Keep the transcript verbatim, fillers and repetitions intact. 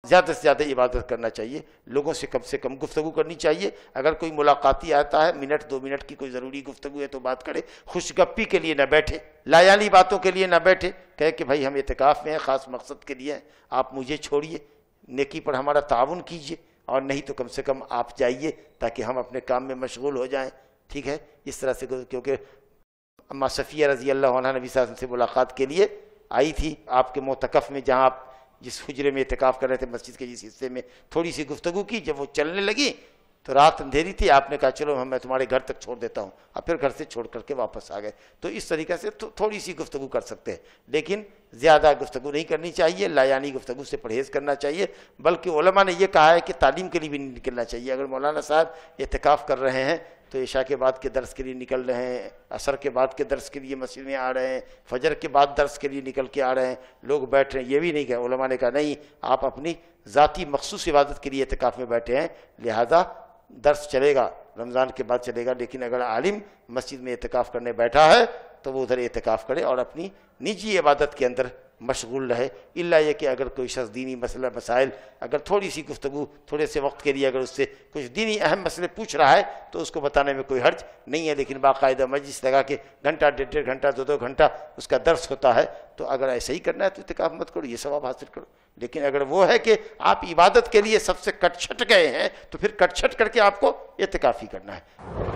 زیادہ سے زیادہ عبادت کرنا چاہیے، لوگوں سے کم سے کم گفتگو کرنی چاہیے، اگر کوئی ملاقاتی آتا ہے منٹ دو منٹ کی کوئی ضروری گفتگو ہے تو بات کرے، خوش گپی کے لیے نہ بیٹھے، لایانی باتوں کے لیے نہ بیٹھے، کہے کہ بھائی ہم اعتکاف میں ہیں، خاص مقصد کے لیے ہیں، آپ مجھے چھوڑیے، نیکی پر ہمارا تعاون کیجیے، اور نہیں تو کم سے کم آپ جائیے تاکہ ہم اپنے کام میں مشغول ہو جائیں، ٹھیک ہے، اس طرح سے، کیونکہ اما صفیہ رضی اللہ عنہ نبی صلی اللہ علیہ وسلم سے ملاقات کے لیے آئی تھی آپ کے معتکف میں، جہاں آپ جس حجرے میں اعتکاف کر رہے تھے مسجد کے جس حصے میں، تھوڑی سی گفتگو کی، جب وہ چلنے لگی تو رات اندھیری تھی، آپ نے کہا چلو میں تمہارے گھر تک چھوڑ دیتا ہوں، اب پھر گھر سے چھوڑ کر کے واپس آ گئے، تو اس طریقے سے تھوڑی سی گفتگو کر سکتے ہیں، لیکن زیادہ گفتگو نہیں کرنی چاہیے، لایانی گفتگو سے پرہیز کرنا چاہیے، بلکہ علماء نے یہ کہا ہے کہ تعلیم کے لیے بھی نہیں نکلنا چاہیے، اگر مولانا صاحب اعتکاف کر رہے ہیں تو عشاء کے بعد کے درس کے لیے نکل رہے ہیں، عصر کے بعد کے درس کے لیے مسجد میں آ رہے ہیں، فجر کے بعد درس کے لیے نکل کے آ رہے ہیں، لوگ بیٹھ رہے ہیں، یہ بھی نہیں کہا، علماء نے کہا نہیں، آپ اپنی ذاتی مخصوص عبادت کے لیے اعتکاف میں بیٹھے ہیں، لہذا درس چلے گا، رمضان کے بعد چلے گا، لیکن اگر عالم مسجد میں اعتکاف کرنے بیٹھا ہے تو وہ ادھر اعتکاف کرے اور اپنی نجی عبادت کے اندر مشغول رہے، الا یہ کہ اگر کوئی شخص دینی مسئلہ مسائل، اگر تھوڑی سی گفتگو تھوڑے سے وقت کے لیے اگر اس سے کچھ دینی اہم مسئلے پوچھ رہا ہے تو اس کو بتانے میں کوئی حرج نہیں ہے، لیکن باقاعدہ مجلس لگا کے گھنٹہ ڈیڑھ ڈیڑھ گھنٹہ دو دو گھنٹہ اس کا درس ہوتا ہے، تو اگر ایسے ہی کرنا ہے تو اعتکاف مت کرو، یہ ثواب حاصل کرو، لیکن اگر وہ ہے کہ آپ عبادت کے لیے سب سے کٹ چھٹ گئے ہیں تو پھر کٹ چھٹ کر کے آپ کو اعتکاف ہی کرنا ہے۔